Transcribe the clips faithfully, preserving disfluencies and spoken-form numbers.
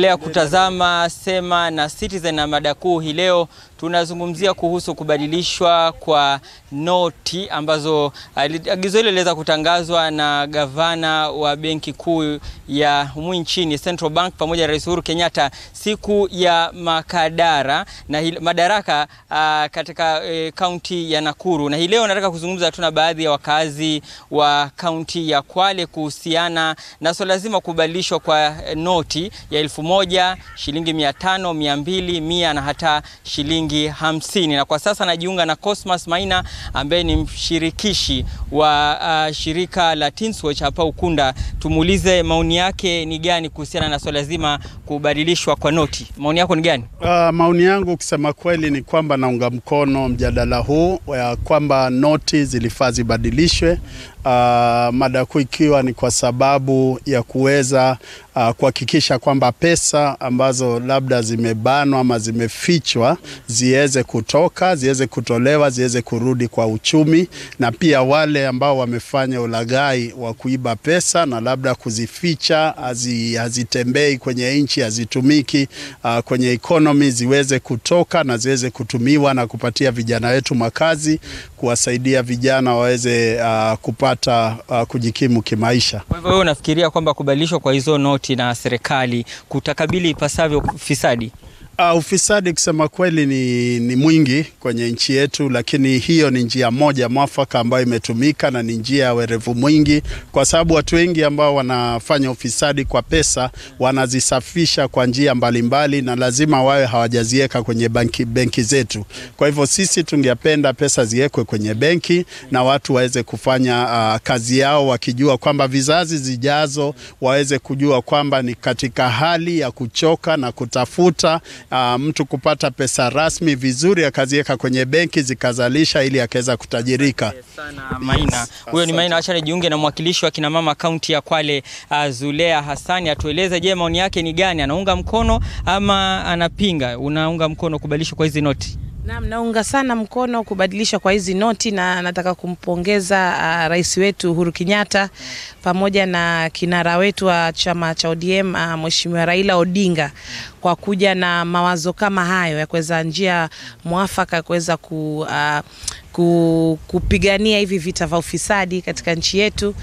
Unaendelea kutazama Sema na Citizen, na mada kuu hii leo tunazungumzia kuhusu kubadilishwa kwa noti ambazo agizo hilo liliweza kutangazwa na gavana wa benki kuu ya humu nchini Central Bank pamoja na Rais Uhuru Kenyatta siku ya Makadara na hil, madaraka uh, katika kaunti uh, ya Nakuru. Na hii leo nataka kuzungumza tuna baadhi ya wakazi wa kaunti ya Kwale kuhusiana na swala zima kubadilishwa kwa noti ya elfu moja, shilingi mia tano, mia mbili, mia na hata shilingi hamsini. Na kwa sasa najiunga na Cosmas Maina ambaye ni mshirikishi wa uh, shirika la Teenswatch hapa Ukunda. Tumuulize maoni yake ni gani kuhusiana na swala zima kubadilishwa kwa noti. Maoni yako ni gani? Uh, maoni yangu kusema kweli ni kwamba naunga mkono mjadala huu ya kwamba noti zilifaa zibadilishwe. Uh, mada kuu ikiwa ni kwa sababu ya kuweza uh, kuhakikisha kwamba pesa ambazo labda zimebanwa ama zimefichwa ziweze kutoka, ziweze kutolewa, ziweze kurudi kwa uchumi, na pia wale ambao wamefanya ulaghai wa kuiba pesa na labda kuzificha hazitembei kwenye nchi, hazitumiki uh, kwenye economy, ziweze kutoka na ziweze kutumiwa na kupatia vijana wetu makazi, kuwasaidia vijana waweze uh, kupata Uh, kujikimu kimaisha. Kwa hivyo wewe unafikiria kwamba kubadilishwa kwa hizo noti na serikali kutakabili ipasavyo ufisadi? Uh, ufisadi kusema kweli ni, ni mwingi kwenye nchi yetu, lakini hiyo ni njia moja mwafaka ambayo imetumika na ni njia werevu mwingi, kwa sababu watu wengi ambao wanafanya ufisadi kwa pesa wanazisafisha kwa njia mbalimbali na lazima wawe hawajazieka kwenye banki, benki zetu. Kwa hivyo sisi tungependa pesa ziwekwe kwenye benki na watu waweze kufanya uh, kazi yao wakijua kwamba vizazi zijazo waweze kujua kwamba ni katika hali ya kuchoka na kutafuta Uh, mtu kupata pesa rasmi vizuri akaziweka kwenye benki zikazalisha ili akaweza kutajirika. Sana Maina. Huyo ni Maina. Acha nijiunge na mwakilishi wa kina mama kaunti ya Kwale, uh, Zulea Hassani, atueleze je, maoni yake ni gani? Anaunga mkono ama anapinga? Unaunga mkono kubadilishwa kwa hizi noti? Naam, naunga sana mkono kubadilisha kwa hizi noti, na nataka kumpongeza uh, rais wetu Uhuru Kenyatta pamoja na kinara wetu wa chama cha O D M uh, Mheshimiwa Raila Odinga kwa kuja na mawazo kama hayo ya kuweza njia mwafaka kuweza ku uh, ku, kupigania hivi vita vya ufisadi katika nchi yetu.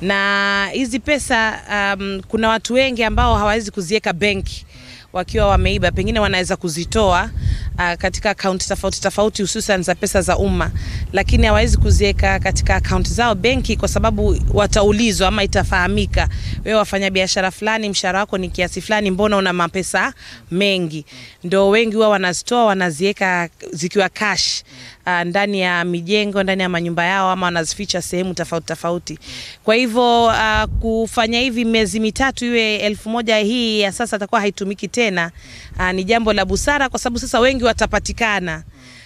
Na hizi pesa um, kuna watu wengi ambao hawawezi kuziweka benki wakiwa wameiba, pengine wanaweza kuzitoa uh, katika akaunti tofauti tofauti hususan za pesa za umma, lakini hawawezi kuziweka katika akaunti zao benki kwa sababu wataulizwa ama itafahamika, wewe wafanya biashara fulani mshahara wako ni kiasi fulani, mbona una mapesa mengi? Ndio wengi wao wanazitoa wanaziweka zikiwa cash uh, ndani ya mijengo, ndani ya manyumba yao, ama wanazificha sehemu tofauti tofauti. Kwa hivyo uh, kufanya hivi miezi mitatu iwe elfu moja hii ya sasa atakuwa haitumiki tena, uh, ni jambo la busara kwa sababu sasa wengi watapatikana.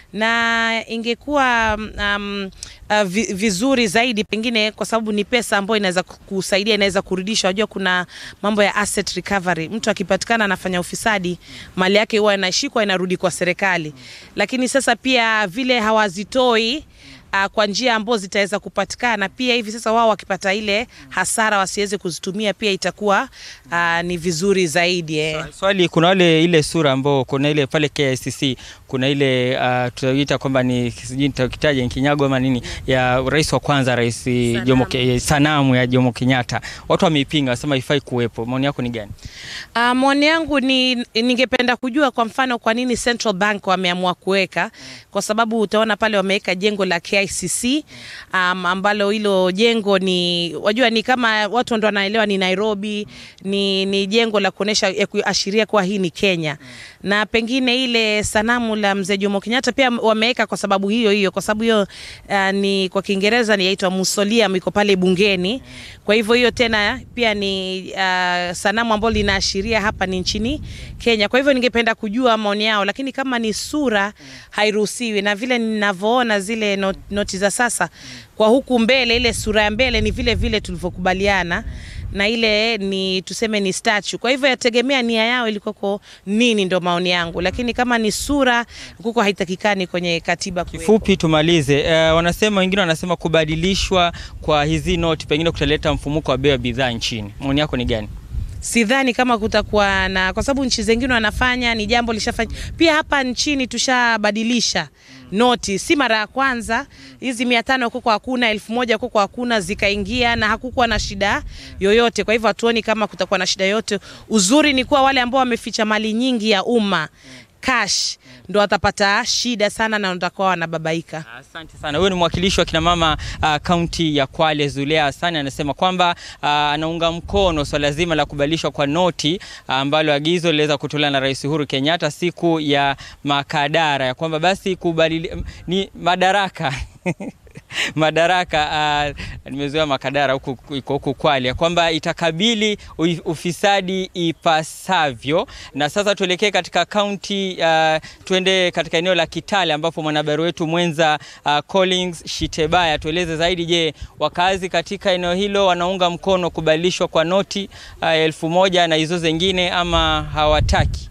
Na ingekuwa um, uh, vizuri zaidi pengine kwa sababu ni pesa ambayo inaweza kusaidia, inaweza kurudisha. Unajua kuna mambo ya asset recovery, mtu akipatikana anafanya ufisadi mali yake huwa inashikwa inarudi kwa serikali, lakini sasa pia vile hawazitoi Uh, kwa njia ambazo zitaweza kupatikana pia hivi sasa wao wakipata ile hasara wasiweze kuzitumia, pia itakuwa uh, ni vizuri zaidi eh. Swali, kuna wale ile sura ambao kuna ile pale K I C C, kuna ile uh, tunaita kwamba ni nitakitaje kinyago ama nini ya rais wa kwanza, rais Jomo sanamu ya Jomo Kenyatta, watu wameipinga wasema haifai kuwepo. Maoni yako ni gani? Uh, maoni yangu ni ningependa kujua kwa mfano kwa nini Central Bank wameamua kuweka, kwa sababu utaona pale wameweka jengo la K I C C um, ambalo hilo jengo ni wajua ni kama watu ndio wanaelewa ni Nairobi, ni ni jengo la kuonesha kuashiria kwa hii ni Kenya. Na pengine ile sanamu la mzee Jomo Kenyatta pia wameweka kwa sababu hiyo hiyo, kwa sababu hiyo uh, ni kwa Kiingereza ni yaitwa mausoleum, iko pale bungeni. Kwa hivyo hiyo tena pia ni uh, sanamu ambayo linaashiria hapa ni nchini Kenya. Kwa hivyo ningependa kujua maoni yao, lakini kama ni sura hairuhusiwi. Na vile ninavyoona zile not, noti za sasa kwa huku mbele, ile sura ya mbele ni vile vile tulivyokubaliana, na ile ni tuseme ni statue. Kwa hivyo yategemea nia yao ilikuwa nini, ndo maoni yangu. Lakini kama ni sura kuko haitakikani kwenye katiba kuwepo. Kifupi tumalize, uh, wanasema wengine wanasema kubadilishwa kwa hizi noti pengine kutaleta mfumuko wa bei ya bidhaa nchini. Maoni yako ni gani? sidhani kama kutakuwa na, kwa sababu nchi zingine wanafanya, ni jambo lishafanya. Pia hapa nchini tushabadilisha noti, si mara ya kwanza. Hizi mia tano huko hakuna, elfu moja huko hakuna, zikaingia na hakukuwa na shida yoyote. Kwa hivyo hatuoni kama kutakuwa na shida yoyote. Uzuri ni kuwa wale ambao wameficha mali nyingi ya umma, cash, ndo watapata shida sana na watakuwa wanababaika. Asante sana. Huyu ni mwakilishi wa kina mama kaunti uh, ya Kwale, Zulea Hassan, anasema kwamba uh, anaunga mkono swala zima la kubadilishwa kwa noti ambalo uh, agizo liliweza kutolewa na Rais Uhuru Kenyatta siku ya Makadara, ya kwamba basi kubadili ni madaraka madaraka uh, nimezoea Makadara huku iko huku Kwale, kwamba itakabili ufisadi ipasavyo. Na sasa tuelekee katika kaunti, uh, tuende katika eneo la Kitale ambapo mwanahabari wetu mwenza uh, Collins Shitebaya tueleze zaidi. Je, wakazi katika eneo hilo wanaunga mkono kubadilishwa kwa noti uh, elfu moja na hizo zingine ama hawataki?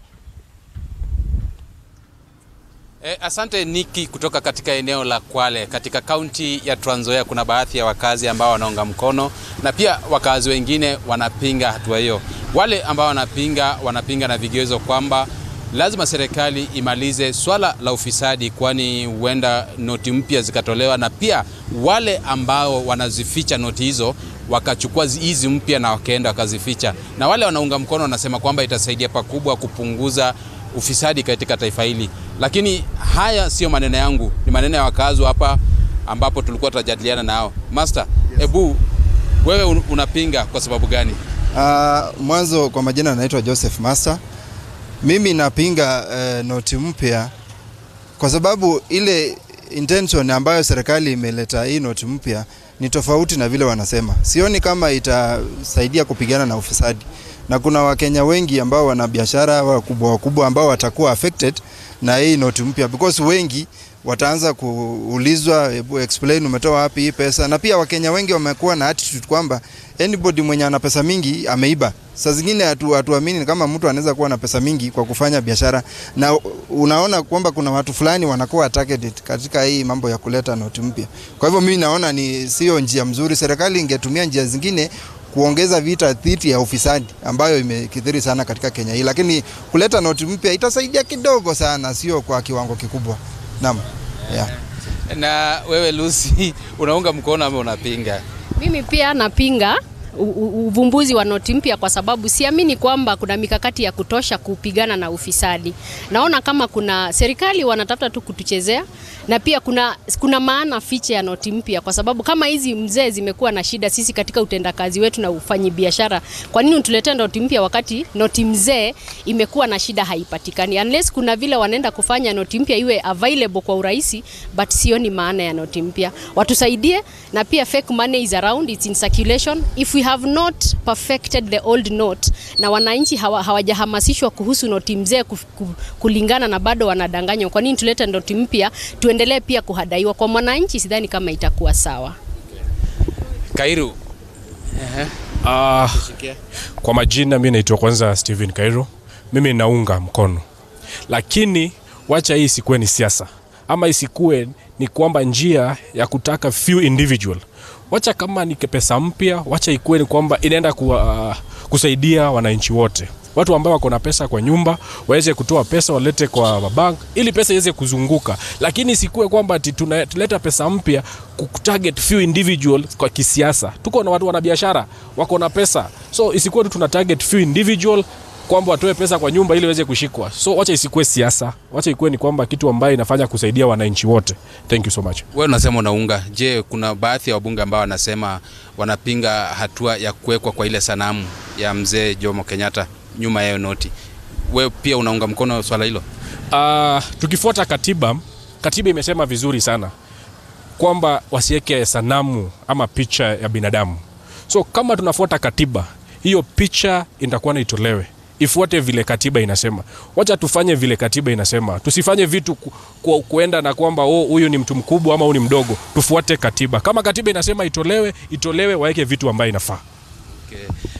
E, asante Niki. Kutoka katika eneo la Kwale katika kaunti ya Trans Nzoia kuna baadhi ya wakazi ambao wanaunga mkono na pia wakazi wengine wanapinga hatua hiyo. Wale ambao wanapinga wanapinga na vigezo kwamba lazima serikali imalize swala la ufisadi, kwani huenda noti mpya zikatolewa, na pia wale ambao wanazificha noti hizo wakachukua hizi mpya na wakaenda wakazificha. Na wale wanaunga mkono wanasema kwamba itasaidia pakubwa kupunguza ufisadi katika taifa hili. Lakini haya sio maneno yangu, ni maneno ya wakazi hapa ambapo tulikuwa tunajadiliana nao. Master, yes. Ebu wewe unapinga kwa sababu gani? Uh, mwanzo kwa majina naitwa Joseph Master. Mimi napinga uh, noti mpya kwa sababu ile intention ambayo serikali imeleta hii noti mpya ni tofauti na vile wanasema. Sioni kama itasaidia kupigana na ufisadi. Na kuna Wakenya wengi ambao wana biashara wakubwa wakubwa ambao watakuwa affected na hii noti mpya, because wengi wataanza kuulizwa, hebu explain umetoa wapi hii pesa. Na pia Wakenya wengi wamekuwa na attitude kwamba anybody mwenye ana pesa mingi ameiba. Saa zingine hatu hatuamini kama mtu anaweza kuwa na pesa mingi kwa kufanya biashara, na unaona kwamba kuna watu fulani wanakuwa targeted katika hii mambo ya kuleta noti mpya. Kwa hivyo mimi naona ni sio njia mzuri. Serikali ingetumia njia zingine kuongeza vita dhidi ya ufisadi ambayo imekithiri sana katika Kenya hii, lakini kuleta noti mpya itasaidia kidogo sana, sio kwa kiwango kikubwa. Naam. Yeah. Na wewe Lucy, unaunga mkono ama unapinga? Mimi pia napinga uvumbuzi wa noti mpya kwa sababu siamini kwamba kuna mikakati ya kutosha kupigana na ufisadi. Naona kama kuna serikali wanatafuta tu kutuchezea, na pia kuna kuna maana fiche ya noti mpya kwa sababu kama hizi mzee zimekuwa na shida sisi katika utendakazi wetu na ufanyi biashara, kwa nini tuletee noti mpya wakati noti mzee imekuwa na shida haipatikani? Unless kuna vile wanaenda kufanya noti mpya iwe available kwa urahisi, but sioni maana ya noti mpya. Watusaidie, na pia fake money is around, it's in circulation. If we have not perfected the old note na wananchi hawajahamasishwa kuhusu noti mzee kulingana na bado wanadanganywa, kwa nini tulete noti mpya tuendelee pia kuhadaiwa? Kwa mwananchi sidhani kama itakuwa sawa. Kairu. Ah, uh, kwa majina mimi naitwa kwanza Steven Kairu. Mimi naunga mkono, lakini wacha hii isikuwe ni siasa, ama isikuwe ni kwamba njia ya kutaka few individual. Wacha kama ni pesa mpya, wacha ikuwe ni kwamba inaenda kuwa, uh, kusaidia wananchi wote. Watu ambao wako na pesa kwa nyumba waweze kutoa pesa walete kwa bank ili pesa iweze kuzunguka, lakini isikuwe kwamba tuleta pesa mpya kutarget few individual kwa kisiasa. Tuko na watu wana biashara wako na pesa, so isikuwe tuna target few individual kwamba watoe pesa kwa nyumba ili waweze kushikwa. So wacha isikuwe siasa, wacha ikuwe ni kwamba kitu ambaye inafanya kusaidia wananchi wote. Thank you so much. Wewe unasema unaunga. Je, kuna baadhi ya wabunge ambao wanasema wanapinga hatua ya kuwekwa kwa ile sanamu ya mzee Jomo Kenyatta nyuma ya noti? Wewe pia unaunga mkono swala hilo? Uh, tukifuata katiba, katiba imesema vizuri sana kwamba wasiweke sanamu ama picha ya binadamu. So kama tunafuata katiba, hiyo picha itakuwa na itolewe. Ifuate vile katiba inasema. Wacha tufanye vile katiba inasema. Tusifanye vitu ku, ku, kuenda na kwamba oh huyu ni mtu mkubwa ama huyu ni mdogo. Tufuate katiba. Kama katiba inasema itolewe, itolewe, waeke vitu ambayo inafaa. Okay.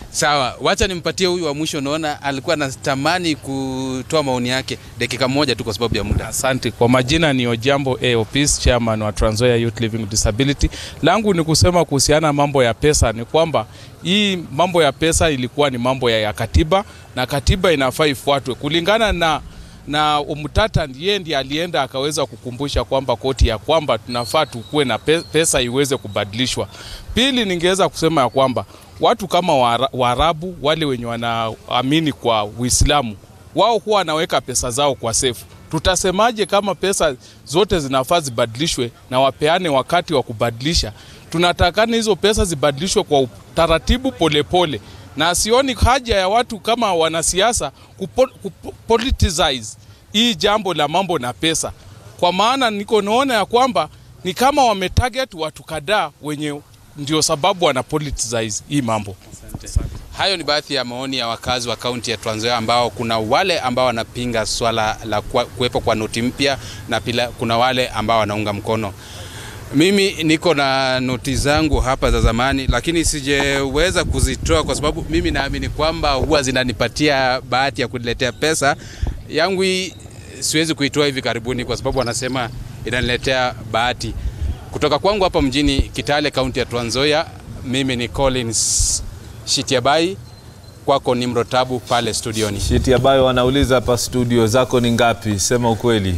Sawa, wacha nimpatie huyu wa mwisho, naona alikuwa anatamani kutoa maoni yake dakika moja tu kwa sababu ya muda. Asante. Kwa majina ni Ojambo A. Opis, chairman wa Trans Nzoia Youth Living with Disability. Langu ni kusema kuhusiana mambo ya pesa ni kwamba hii mambo ya pesa ilikuwa ni mambo ya, ya katiba, na katiba inafaa ifuatwe kulingana na na Umtata ndiye ndiye alienda akaweza kukumbusha kwamba koti ya kwamba tunafaa tukue na pesa iweze kubadilishwa. Pili, ningeweza kusema ya kwamba watu kama Waarabu wale wenye wanaamini kwa Uislamu, wao huwa wanaweka pesa zao kwa safe. Tutasemaje kama pesa zote zinafaa zibadilishwe na wapeane wakati wa kubadilisha? Tunatakana hizo pesa zibadilishwe kwa taratibu polepole, na sioni haja ya watu kama wanasiasa kupolitize hii jambo la mambo na pesa, kwa maana niko naona ya kwamba ni kama wametarget watu kadhaa wenye ndio sababu wana politicize hii mambo. Asante. Hayo ni baadhi ya maoni ya wakazi wa kaunti ya Trans Nzoia, ambao kuna wale ambao wanapinga swala la kuwepo kwa noti mpya na pia kuna wale ambao wanaunga mkono. Mimi niko na noti zangu hapa za zamani, lakini sijeweza kuzitoa kwa sababu mimi naamini kwamba huwa zinanipatia bahati ya kuniletea pesa yangu. Hii siwezi kuitoa hivi karibuni kwa sababu wanasema inaniletea bahati. Kutoka kwangu hapa mjini Kitale, kaunti ya Trans Nzoia, mimi ni Collins Shitiabai, kwako ni Mrotabu pale studioni. Shitiabai, wanauliza hapa studio zako ni ngapi? Sema ukweli.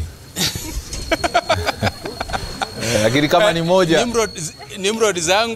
Lakini kama ni moja. Nimrod, Nimrod zangu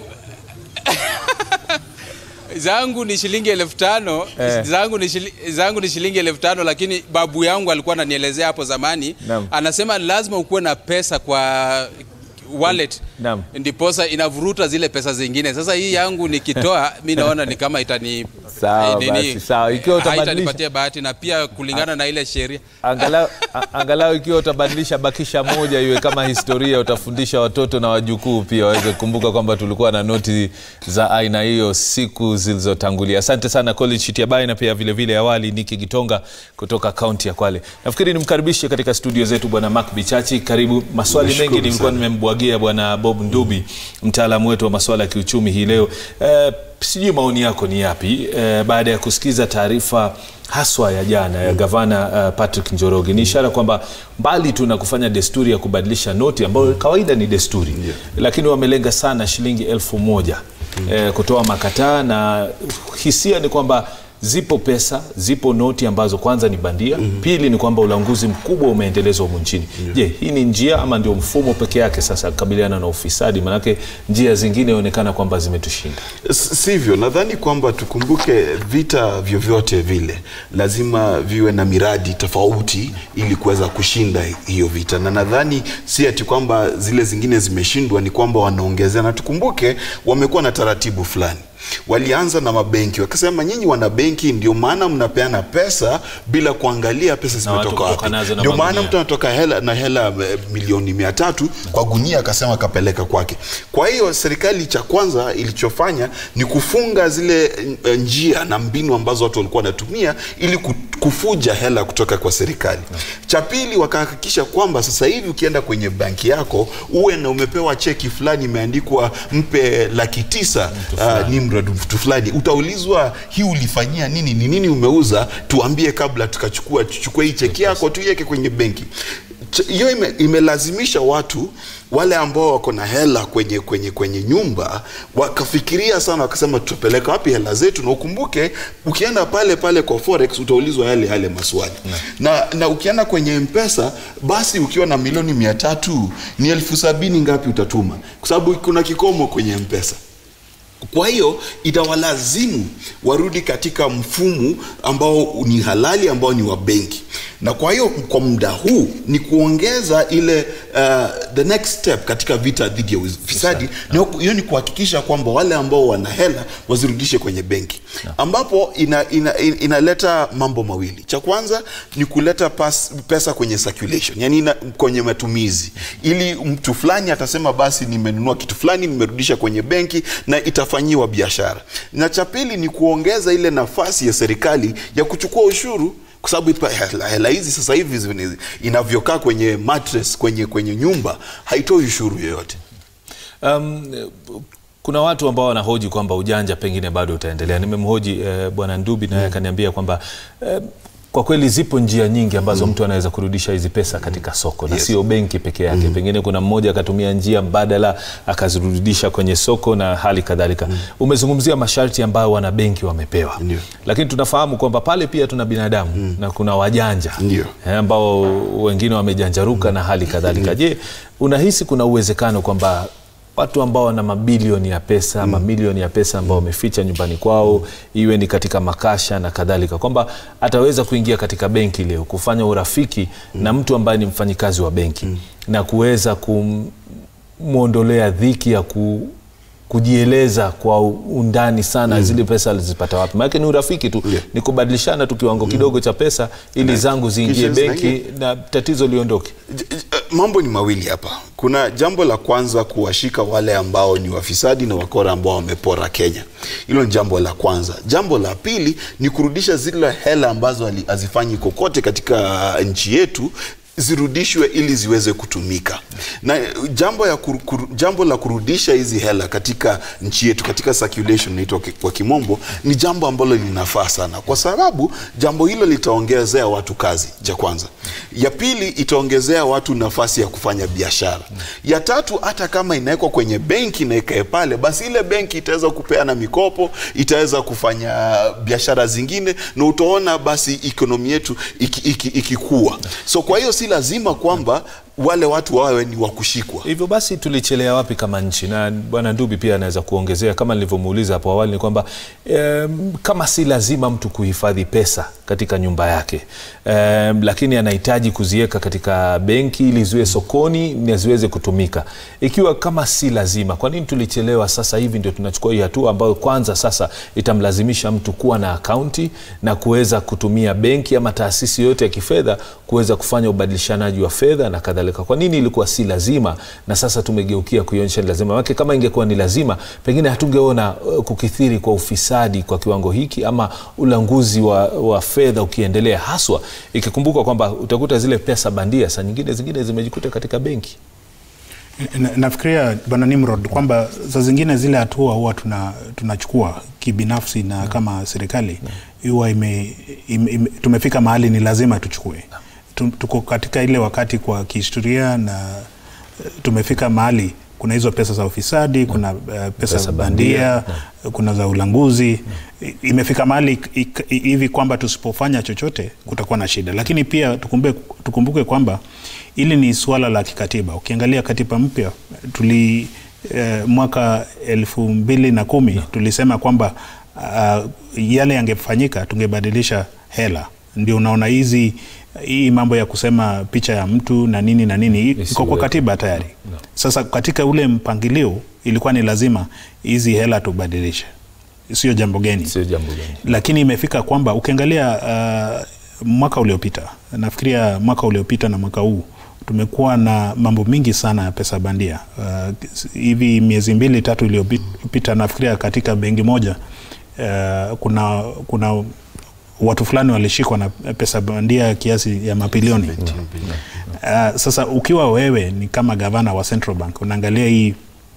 zangu ni shilingi elfu tano. Eh. Zangu ni shilingi, zangu ni shilingi elfu tano, lakini babu yangu alikuwa ananielezea hapo zamani. Naam. Anasema lazima ukuwe na pesa kwa wallet. Naam. Ndiposa inavuruta zile pesa zingine. Sasa hii yangu nikitoa mimi naona ni kama itani sawa basi sawa, ikiwa utabadilisha haitanipatia bahati, na pia kulingana na ile sheria angalau angalau ikiwa utabadilisha bakisha moja iwe kama historia, utafundisha watoto na wajukuu pia waweze kukumbuka kwamba tulikuwa na noti za aina hiyo siku zilizotangulia. Asante sana Colin Shitiabai, na pia vile vile awali Niki Gitonga kutoka kaunti ya Kwale. Nafikiri nimkaribishe katika studio zetu bwana Mark Bichachi. Karibu. Maswali mengi nilikuwa nimembwagia bwana Bob Ndubi, mtaalamu wetu wa masuala ya kiuchumi hii leo. Uh, sijui maoni yako ni yapi uh, baada ya kusikiza taarifa haswa ya jana ya gavana uh, Patrick Njoroge? Ni ishara kwamba mbali tu na kufanya desturi ya kubadilisha noti ambayo kawaida ni desturi, yeah, lakini wamelenga sana shilingi elfu moja mm -hmm. uh, kutoa makataa, na hisia ni kwamba zipo pesa, zipo noti ambazo kwanza ni bandia, mm -hmm. pili ni kwamba ulanguzi mkubwa umeendelezwa humu nchini. Yeah. Je, hii ni njia ama ndio mfumo peke yake sasa kukabiliana na ufisadi? Manake njia zingine inaonekana kwamba zimetushinda. Sivyo, nadhani kwamba tukumbuke vita vyovyote vile lazima viwe na miradi tofauti ili kuweza kushinda hiyo vita, na nadhani si ati kwamba zile zingine zimeshindwa, ni kwamba wanaongezea. Na tukumbuke wamekuwa na taratibu fulani. Walianza na mabenki, wakasema nyinyi wana benki ndio maana mnapeana pesa bila kuangalia pesa zimetoka wapi. Ndio maana mtu anatoka hela na hela milioni mia tatu kwa gunia akasema kapeleka kwake. Kwa hiyo serikali cha kwanza ilichofanya ni kufunga zile njia na mbinu ambazo watu walikuwa wanatumia ili kufuja hela kutoka kwa serikali. Cha pili, wakahakikisha kwamba sasa hivi ukienda kwenye banki yako uwe na umepewa cheki fulani imeandikwa mpe laki tisa uh, Nimrod mtu fulani, utaulizwa hii ulifanyia nini, ni nini umeuza, tuambie kabla tukachukua tuchukue hii cheki yako tuiweke kwenye benki. Hiyo ime, imelazimisha watu wale ambao wako na hela kwenye kwenye kwenye nyumba wakafikiria sana, wakasema tutapeleka wapi hela zetu. Na ukumbuke ukienda pale pale kwa forex utaulizwa yale yale maswali na, na, na ukienda kwenye M-Pesa basi ukiwa na milioni mia tatu ni elfu sabini ngapi utatuma, kwa sababu kuna kikomo kwenye M-Pesa. Kwa hiyo itawalazimu warudi katika mfumo ambao ni halali, ambao ni wa benki. Na kwa hiyo kwa muda huu ni kuongeza ile uh, the next step katika vita dhidi ya ufisadi. Hiyo ni kuhakikisha kwamba wale ambao wana hela wazirudishe kwenye benki, ambapo ina, ina, inaleta mambo mawili. Cha kwanza ni kuleta pas, pesa kwenye circulation, yani ina, kwenye matumizi, ili mtu fulani atasema basi nimenunua kitu fulani nimerudisha kwenye benki na itafanyiwa biashara. Na cha pili ni kuongeza ile nafasi ya serikali ya kuchukua ushuru, kwa sababu hela hizi sasa hivi inavyokaa kwenye mattress kwenye kwenye nyumba haitoi ushuru yoyote. Um, kuna watu ambao wanahoji kwamba ujanja pengine bado utaendelea. Nimemhoji eh, Bwana Ndubi na yeye akaniambia kwamba eh, kwa kweli zipo njia nyingi ambazo mm. mtu anaweza kurudisha hizi pesa katika soko na yes. sio benki peke yake. Mm. Pengine kuna mmoja akatumia njia mbadala akazirudisha kwenye soko na hali kadhalika. Mm. Umezungumzia masharti ambayo wana benki wamepewa. Ndiyo. Lakini tunafahamu kwamba pale pia tuna binadamu mm. na kuna wajanja eh, ambao wengine wamejanjaruka mm. na hali kadhalika. Mm. Je, unahisi kuna uwezekano kwamba watu ambao wana mabilioni ya pesa, mm. mamilioni ya pesa ambao wameficha nyumbani kwao, mm. iwe ni katika makasha na kadhalika, kwamba ataweza kuingia katika benki leo kufanya urafiki mm. na mtu ambaye ni mfanyikazi wa benki mm. na kuweza kumuondolea dhiki ya ku kujieleza kwa undani sana mm. zile pesa alizipata wapi? Maana ni urafiki tu, yeah. ni kubadilishana tu kiwango kidogo mm. cha pesa ili yeah. zangu ziingie benki na tatizo liondoke. Mambo ni mawili hapa. Kuna jambo la kwanza kuwashika wale ambao ni wafisadi na wakora ambao wamepora Kenya. Hilo ni jambo la kwanza. Jambo la pili ni kurudisha zile hela ambazo hazifanyi kokote katika nchi yetu, zirudishwe ili ziweze kutumika. Na jambo ya kur, kur, jambo la kurudisha hizi hela katika nchi yetu, katika circulation inaitwa kwa kimombo, ni jambo ambalo linafaa sana, kwa sababu jambo hilo litaongezea watu kazi, cha kwanza. Ya pili, itaongezea watu nafasi ya kufanya biashara. Ya tatu, hata kama inawekwa kwenye benki na ikae pale, basi ile benki itaweza kupeana mikopo, itaweza kufanya biashara zingine, na utaona basi ekonomi yetu ikikua. Iki, iki so kwa hiyo si lazima kwamba wale watu wawe ni wakushikwa. Hivyo basi tulichelea wapi kama nchi? Na Bwana Ndubi pia anaweza kuongezea, kama nilivyomuuliza hapo awali, ni kwamba um, kama si lazima mtu kuhifadhi pesa katika nyumba yake, um, lakini anahitaji kuziweka katika benki ili ziwe sokoni na ziweze kutumika. Ikiwa kama si lazima, kwa nini tulichelewa? Sasa hivi ndio tunachukua hii hatua ambayo kwanza sasa itamlazimisha mtu kuwa na akaunti na kuweza kutumia benki ama taasisi yote ya kifedha kuweza kufanya ubadilishanaji wa fedha na kadhalika. Kwa nini ilikuwa si lazima na sasa tumegeukia kuionyesha ni lazima? Wake kama ingekuwa ni lazima, pengine hatungeona uh, kukithiri kwa ufisadi kwa kiwango hiki ama ulanguzi wa, wa fedha ukiendelea, haswa ikikumbuka kwamba utakuta zile pesa bandia saa nyingine zingine zimejikuta katika benki. Na, nafikiria Bwana Nimrod kwamba saa zingine zile hatua huwa tuna tunachukua kibinafsi na no. kama serikali huwa ime, ime, ime, tumefika mahali ni lazima tuchukue. No. Tuko katika ile wakati kwa kihistoria na tumefika mahali kuna hizo pesa za ufisadi, no. kuna uh, pesa, pesa bandia, bandia no. kuna za ulanguzi. No. Imefika mahali hivi kwamba tusipofanya chochote kutakuwa na shida. Lakini pia tukumbuke, tukumbuke kwamba ili ni swala la kikatiba. Ukiangalia katiba mpya tuli eh, mwaka elfu mbili na kumi no. tulisema kwamba uh, yale yangefanyika tungebadilisha hela. Ndio unaona hizi hii mambo ya kusema picha ya mtu na nini na nini iko kwa katiba tayari. No, no. Sasa katika ule mpangilio ilikuwa ni lazima hizi hela tubadilishe. Sio jambo geni. Sio jambo geni. Lakini imefika kwamba ukiangalia uh, mwaka uliopita, nafikiria mwaka uliopita na mwaka huu tumekuwa na mambo mingi sana ya pesa bandia. Uh, hivi miezi mbili tatu iliyopita nafikiria katika benki moja uh, kuna kuna watu fulani walishikwa na pesa bandia kiasi ya mabilioni. Uh, sasa ukiwa wewe ni kama gavana wa Central Bank unaangalia hii,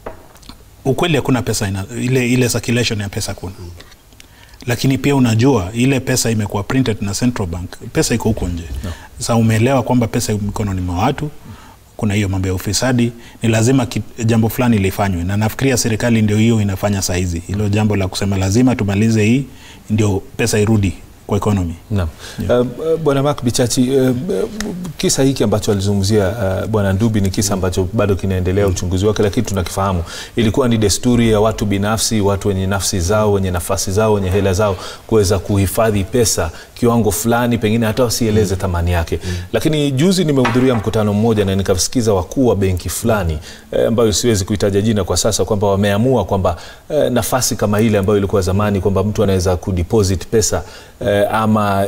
ukweli hakuna pesa ina, ile ile circulation ya pesa kuna. Lakini pia unajua ile pesa imekuwa printed na Central Bank, pesa iko huko nje. No. Sasa umeelewa kwamba pesa mikononi mwa watu, kuna hiyo mambo ya ufisadi, ni lazima ki, jambo fulani lifanywe, na nafikiria serikali ndio hiyo inafanya saa hizi. Hilo jambo la kusema lazima tumalize hii ndio pesa irudi kwa economy. Naam. Yeah. Uh, Bwana Mark Bichachi, uh, kisa hiki ambacho alizungumzia uh, Bwana Ndubi ni kisa ambacho bado kinaendelea uchunguzi wake, lakini tunakifahamu ilikuwa ni desturi ya watu binafsi, watu wenye nafsi zao, wenye nafasi zao, wenye hela zao kuweza kuhifadhi pesa kiwango fulani, pengine hata wasieleze mm. thamani yake. Mm. Lakini juzi nimehudhuria mkutano mmoja na nikasikiza wakuu wa benki fulani eh, ambayo siwezi kuitaja jina kwa sasa, kwamba wameamua kwamba eh, nafasi kama ile ambayo ilikuwa zamani kwamba mtu anaweza kudeposit pesa eh, ama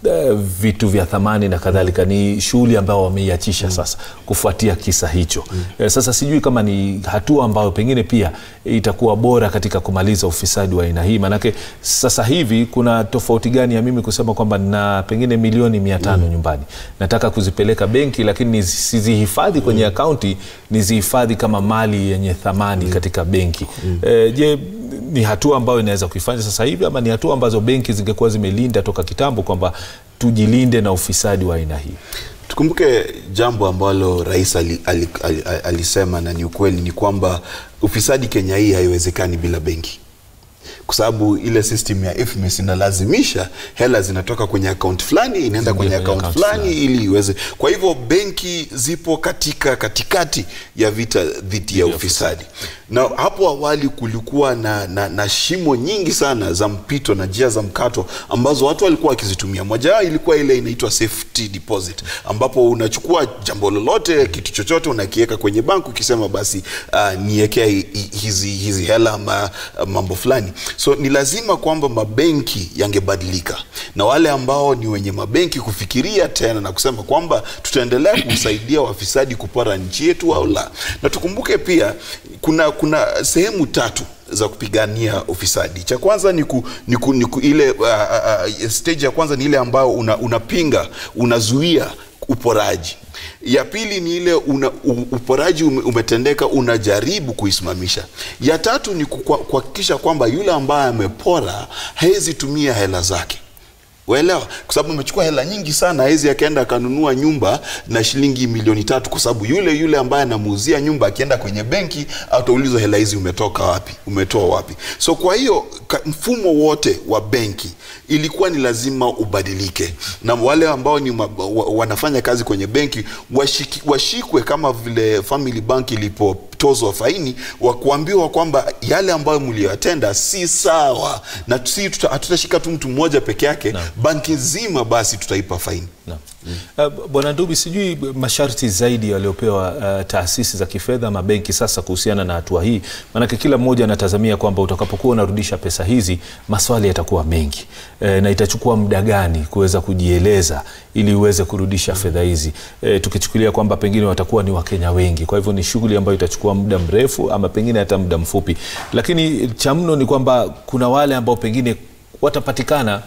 uh, vitu vya thamani na kadhalika. Ni shughuli ambayo wameiachisha mm. sasa kufuatia kisa hicho mm. uh, sasa sijui kama ni hatua ambayo pengine pia itakuwa bora katika kumaliza ufisadi wa aina hii. Manake sasa hivi kuna tofauti gani ya mimi kusema kwamba na pengine milioni mia tano mm. nyumbani, nataka kuzipeleka benki lakini nisizihifadhi kwenye mm. akaunti, nizihifadhi kama mali yenye thamani mm. katika benki mm. uh, je, ni hatua ambayo inaweza kuifanya sasa hivi, ama ni hatua ambazo benki zingekuwa zimelinda toka kitambo kwamba tujilinde na ufisadi wa aina hii? Tukumbuke jambo ambalo rais ali, ali, ali, alisema na ni ukweli, ni kwamba ufisadi Kenya hii haiwezekani bila benki. Kwa sababu ile system ya I F M S inalazimisha hela zinatoka kwenye account fulani inaenda kwenye account fulani ili iweze. Kwa hivyo benki zipo katika katikati ya vita dhidi ya ufisadi. Na hapo awali kulikuwa na, na, na shimo nyingi sana za mpito na njia za mkato ambazo watu walikuwa wakizitumia. Moja wao ilikuwa ile inaitwa safety deposit, ambapo unachukua jambo lolote, kitu chochote unakiweka kwenye banki ukisema basi uh, niwekea hizi hizi hela ama uh, mambo fulani. So ni lazima kwamba mabenki yangebadilika, na wale ambao ni wenye mabenki kufikiria tena na kusema kwamba tutaendelea kusaidia wafisadi kupora nchi yetu au la. Na tukumbuke pia kuna kuna sehemu tatu za kupigania ufisadi. Cha kwanza ni, ku, ni, ku, ni ku, ile uh, uh, stage ya kwanza ni ile ambao una, unapinga, unazuia uporaji. Ya pili ni ile una, uporaji umetendeka, unajaribu kuisimamisha. Ya tatu ni kuhakikisha kwamba yule ambaye amepora hawezi tumia hela zake. Waelewa? Kwa sababu amechukua hela nyingi sana, hawezi akaenda akanunua nyumba na shilingi milioni tatu, kwa sababu yule yule ambaye anamuuzia nyumba akienda kwenye benki ataulizwa hela hizi umetoka wapi, umetoa wapi. So kwa hiyo mfumo wote wa benki ilikuwa ni lazima ubadilike, na wale ambao ni wanafanya kazi kwenye benki washiki, washikwe kama vile Family Bank ilipo tozwa faini, wa kuambiwa kwamba yale ambayo mliyotenda si sawa, na si tutashika tu mtu mmoja peke yake, no. banki nzima basi tutaipa faini. No. Mm. Uh, Bwana Ndubi, sijui masharti zaidi yaliopewa uh, taasisi za kifedha mabenki sasa kuhusiana na hatua hii. Maanake kila mmoja anatazamia kwamba utakapokuwa unarudisha pesa hizi maswali yatakuwa mengi. E, na itachukua muda gani kuweza kujieleza ili uweze kurudisha fedha hizi. E, tukichukulia kwamba pengine watakuwa ni Wakenya wengi. Kwa hivyo ni shughuli ambayo itachukua muda mrefu ama pengine hata muda mfupi. Lakini cha mno ni kwamba kuna wale ambao pengine watapatikana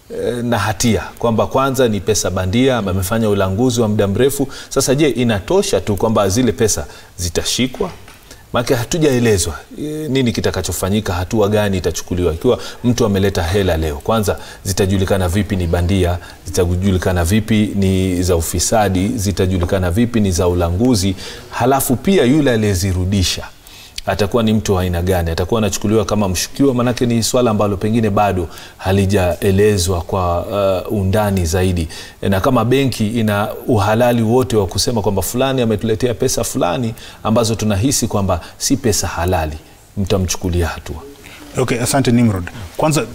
na hatia kwamba kwanza ni pesa bandia ama amefanya ulanguzi wa muda mrefu. Sasa je, inatosha tu kwamba zile pesa zitashikwa? Maana hatujaelezwa e, nini kitakachofanyika, hatua gani itachukuliwa. Ikiwa mtu ameleta hela leo, kwanza zitajulikana vipi ni bandia, zitajulikana vipi ni za ufisadi, zitajulikana vipi ni za ulanguzi, halafu pia yule aliyezirudisha atakuwa ni mtu wa aina gani, atakuwa anachukuliwa kama mshukiwa? Manake ni swala ambalo pengine bado halijaelezwa kwa uh, undani zaidi. Na kama benki ina uhalali wote wa kusema kwamba fulani ametuletea pesa fulani ambazo tunahisi kwamba si pesa halali, mtamchukulia hatua? Okay, asante Nimrod. Kwanza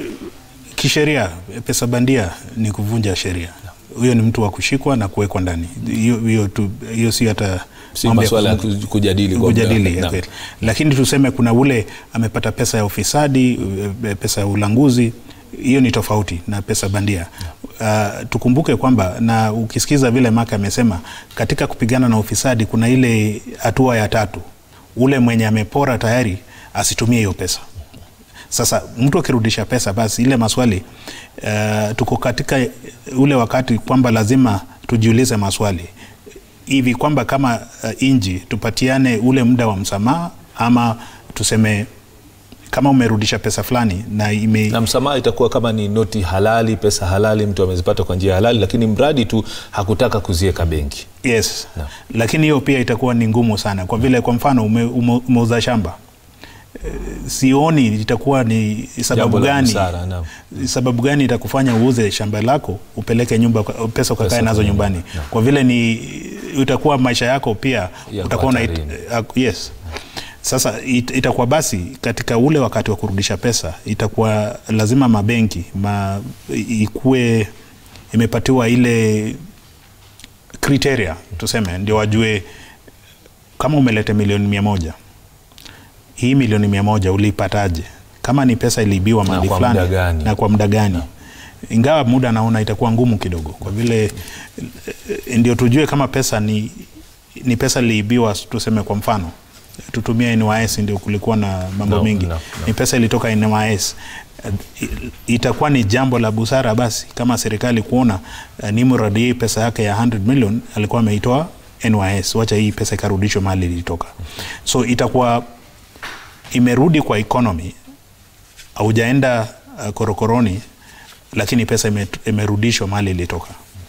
kisheria pesa bandia ni kuvunja sheria. Huyo ni mtu wa kushikwa na kuwekwa ndani. Hiyo hiyo tu, hiyo si hata si masuala ya kujadili kwa kujadili. Okay. Lakini tuseme kuna ule amepata pesa ya ufisadi, pesa ya ulanguzi, hiyo ni tofauti na pesa bandia. Uh, tukumbuke kwamba, na ukisikiza vile Maka amesema, katika kupigana na ufisadi kuna ile hatua ya tatu. Ule mwenye amepora tayari asitumie hiyo pesa. Sasa mtu akirudisha pesa basi ile maswali uh, tuko katika ule wakati kwamba lazima tujiulize maswali hivi kwamba kama uh, inji tupatiane ule muda wa msamaha, ama tuseme kama umerudisha pesa fulani na ime... na msamaha itakuwa kama ni noti halali, pesa halali, mtu amezipata kwa njia halali, lakini mradi tu hakutaka kuziweka benki. Yes. No. Lakini hiyo pia itakuwa ni ngumu sana kwa vile kwa mfano ume, ume, umeuza shamba. Sioni itakuwa ni sababu gani msara, no. sababu gani itakufanya uuze shamba lako upeleke nyumba pesa ukakae nazo nyumbani, no. Kwa vile ni itakuwa maisha yako pia ya utakuwa na it, uh, yes. Sasa it, itakuwa basi katika ule wakati wa kurudisha pesa itakuwa lazima mabenki ma, ikue imepatiwa ile criteria tuseme, ndio wajue kama umeleta milioni mia moja, hii milioni mia moja ulipataje, kama ni pesa iliibiwa mahali fulani na kwa muda gani, ingawa muda naona itakuwa ngumu kidogo, kwa vile ndio tujue kama pesa ni, ni pesa liibiwa. Tuseme kwa mfano tutumia N Y S, ndio kulikuwa na mambo no, mingi no, no. Ni pesa ilitoka N Y S. Itakuwa ni jambo la busara basi kama serikali kuona uh, Nimrod hii pesa yake ya one hundred million alikuwa ameitoa N Y S, wacha hii pesa ikarudishwe mahali ilitoka. So itakuwa imerudi kwa economy, haujaenda uh, korokoroni, lakini pesa imerudishwa mahali ilitoka.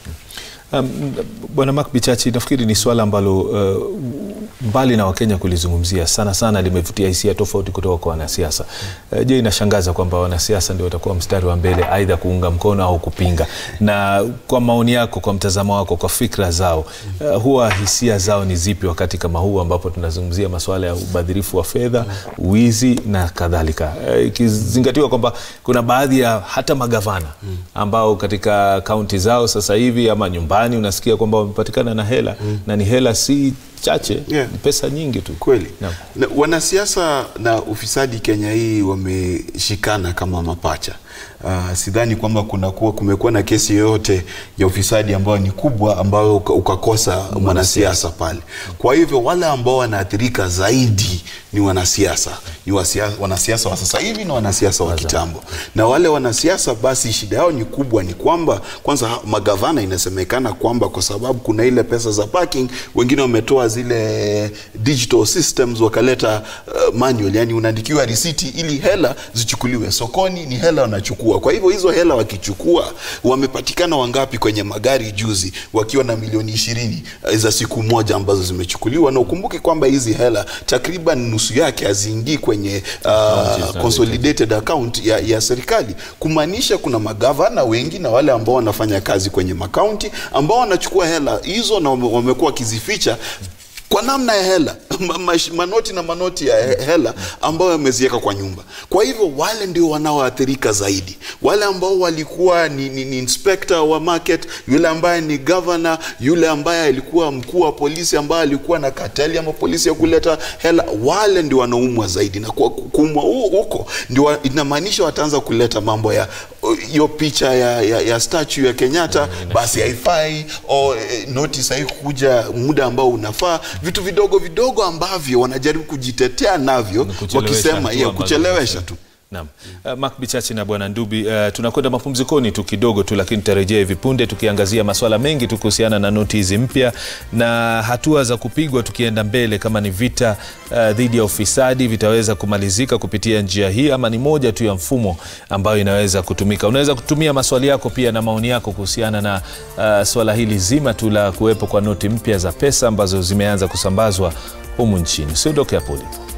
Um, Bwana Mark Bichachi, nafikiri ni swala ambalo uh, mbali na Wakenya kulizungumzia sana sana limevutia hisia tofauti kutoka kwa wanasiasa. Uh, je, inashangaza kwamba wanasiasa ndio watakuwa mstari wa mbele aidha kuunga mkono au kupinga? Na kwa maoni yako, kwa mtazamo wako, kwa fikra zao, uh, huwa hisia zao ni zipi wakati kama huu ambapo tunazungumzia masuala ya ubadhirifu wa fedha, uwizi na kadhalika? Uh, ikizingatiwa kwamba kuna baadhi ya hata magavana ambao katika kaunti zao sasa hivi ama nyumbani unasikia kwamba wamepatikana na hela mm. na ni hela si chache, yeah. Ni pesa nyingi tu kweli. No. Na, wanasiasa na ufisadi Kenya hii wameshikana kama mapacha. Uh, sidhani kwamba kuna kuwa kumekuwa na kesi yoyote ya ufisadi ambayo ni kubwa ambayo ukakosa mwanasiasa pale. Kwa hivyo wale ambao wanaathirika zaidi ni wanasiasa, ni wanasiasa wa sasa hivi na wanasiasa wa kitambo. Na wale wanasiasa basi shida yao ni kubwa ni kwamba kwanza magavana inasemekana kwamba kwa sababu kuna ile pesa za parking, wengine wametoa zile digital systems wakaleta uh, manual, yani unaandikiwa risiti ili hela zichukuliwe sokoni, ni hela wanachukua. Kwa hivyo hizo hela wakichukua, wamepatikana wangapi kwenye magari juzi wakiwa na milioni ishirini uh, za siku moja ambazo zimechukuliwa. Na ukumbuke kwamba hizi hela takriban nusu yake haziingii kwenye uh, consolidated account ya, ya serikali, kumaanisha kuna magavana wengi na wale ambao wanafanya kazi kwenye makaunti ambao wanachukua hela hizo na wamekuwa kizificha kwa namna ya hela manoti na manoti ya hela ambao wameziweka kwa nyumba. Kwa hivyo wale ndio wanaoathirika zaidi, wale ambao walikuwa ni, ni, ni inspector wa market, yule ambaye ni governor, yule ambaye alikuwa mkuu wa polisi ambaye alikuwa na kateli ama polisi ya kuleta hela, wale ndio wanaumwa zaidi. Na kwa kuumwa huko ndio inamaanisha wataanza kuleta mambo ya hiyo picha ya, ya, ya statue ya Kenyatta, basi haifai, o notice haikuja muda ambao unafaa, vitu vidogo vidogo ambavyo wanajaribu kujitetea navyo wakisema ya kuchelewesha tu. Naam. Uh, Mark Bichachi na Bwana Ndubi, uh, tunakwenda mapumzikoni tu kidogo tu, lakini tarejea hivi punde tukiangazia masuala mengi tu kuhusiana na noti hizi mpya na hatua za kupigwa tukienda mbele, kama ni vita uh, dhidi ya ufisadi vitaweza kumalizika kupitia njia hii ama ni moja tu ya mfumo ambayo inaweza kutumika. Unaweza kutumia maswali yako pia na maoni yako kuhusiana na uh, swala hili zima tu la kuwepo kwa noti mpya za pesa ambazo zimeanza kusambazwa humu nchini. Usiondoke hapo.